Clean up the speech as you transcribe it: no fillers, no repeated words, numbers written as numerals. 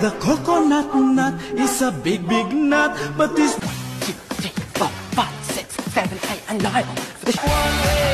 The coconut nut is a big, big nut, but this 2, 3, 4, 5, 6, 7, 8, and 9.